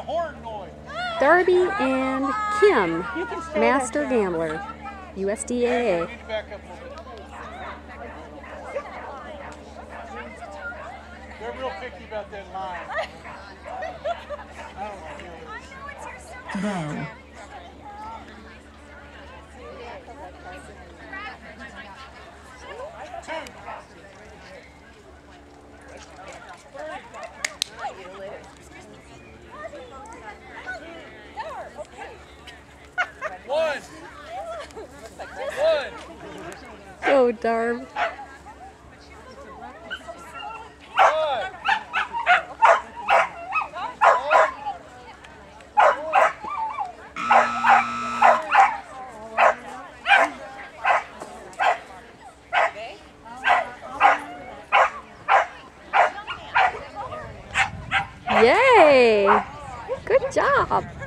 horn noise. Darby and Kim, Master Gambler, USDAA. Need to back up a little bit. They're real picky about that line. I don't know. Go. One. Go, Darb. Yay! Good job.